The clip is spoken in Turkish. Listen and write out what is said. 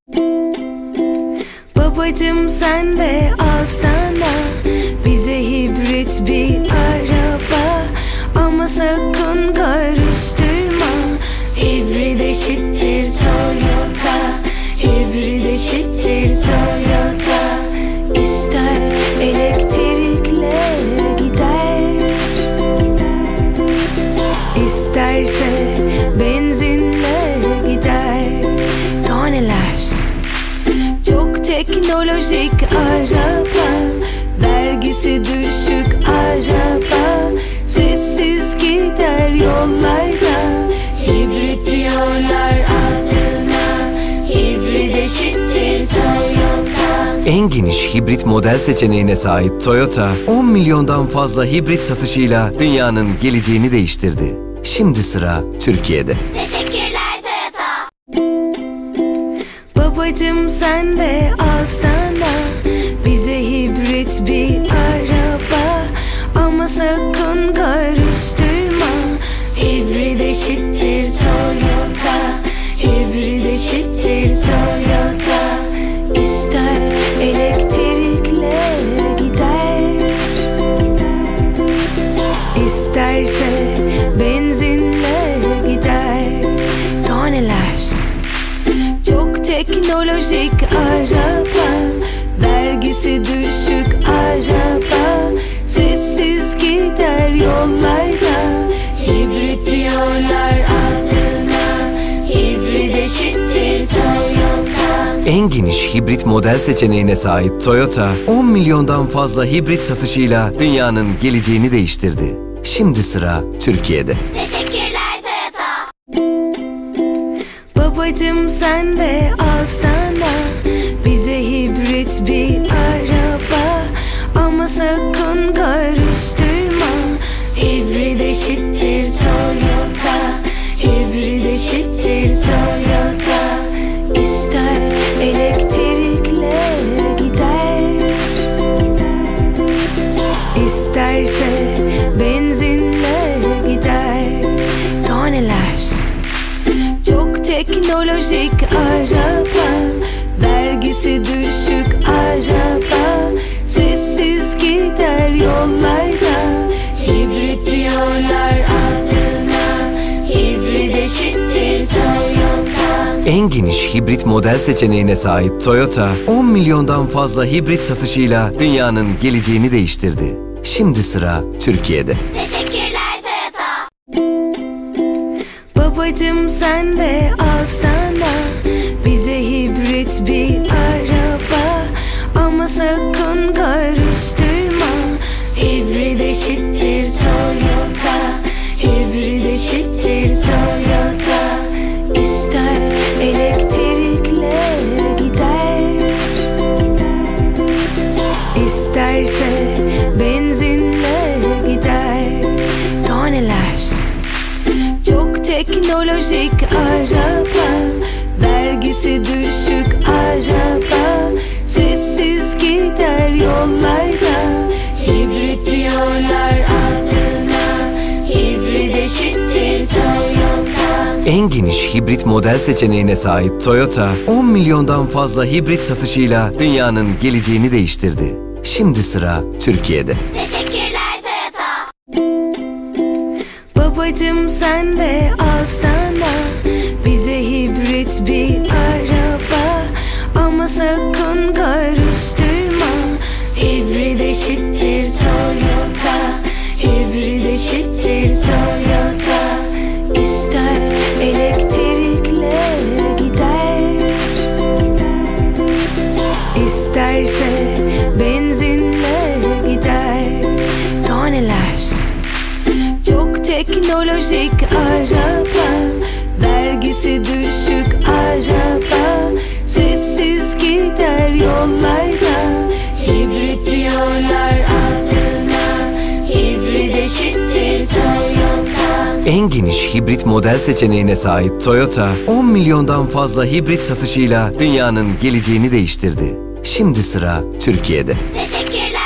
Babacım sen de alsana bize hibrit bir araba. Ama sakın karıştırma, hibrit eşittir Toyota. Hibrit eşittir Toyota. İster elektrikle gider, İsterse benzinle gider. Daha neler? Çok teknolojik araba, vergisi düşük araba, sessiz gider yollarda. Hibrit diyorlar adına, hibrit eşittir Toyota. En geniş hibrit model seçeneğine sahip Toyota, 10 milyondan fazla hibrit satışıyla dünyanın geleceğini değiştirdi. Şimdi sıra Türkiye'de. Teşekkürler Toyota. Babacım sen de alsana bize hibrit bir araba. Ama sakın karıştırma, hibrit eşittir Toyota. Hibrit eşittir Toyota. İster elektrikle gider, İsterse benzinle gider. Daha neler? Çok teknolojik araba, vergisi düşük araba, sessiz gider yollarda. Hibrit diyorlar adına, hibrit eşittir Toyota. En geniş hibrit model seçeneğine sahip Toyota, 10 milyondan fazla hibrit satışıyla dünyanın geleceğini değiştirdi. Şimdi sıra Türkiye'de. Teşekkürler Toyota. Babacım sen de alsana bize hibrit bir araba. Ama sakın karıştırma, hibrit eşittir Toyota. Hibrit eşittir Toyota. İster elektrikle gider, İsterse benzinle gider. Daha neler? Çok teknolojik araba, vergisi düşük araba, sessiz gider yollarda. Hibrit diyorlar adına, hibrit eşittir Toyota. En geniş hibrit model seçeneğine sahip Toyota, 10 milyondan fazla hibrit satışıyla dünyanın geleceğini değiştirdi. Şimdi sıra Türkiye'de. Teşekkürler Toyota. Babacım sen de alsana bize hibrit bir araba. Ama sakın karıştırma, hibrit eşittir Toyota. Hibrit eşittir Toyota. İster elektrikle gider, İsterse benzinle gider. Daha neler? Çok teknolojik araba, vergisi düşük araba, sessiz gider yollarda. Hibrit diyorlar adına, hibrit eşittir Toyota. En geniş hibrit model seçeneğine sahip Toyota, 10 milyondan fazla hibrit satışıyla dünyanın geleceğini değiştirdi. Şimdi sıra Türkiye'de. Teşekkürler Toyota. Babacım sen de alsana bize hibrit bir araba. Ama sakın karıştırma, hibrit eşittir Toyota. Hibrit eşittir Toyota. İster elektrikle gider, İsterse benzinle gider. Daha neler? Çok teknolojik araba, vergisi düşük araba, sessiz gider yollarda. Hibrit diyorlar adına, hibrit eşittir Toyota. En geniş hibrit model seçeneğine sahip Toyota, 10 milyondan fazla hibrit satışıyla dünyanın geleceğini değiştirdi. Şimdi sıra Türkiye'de. Teşekkürler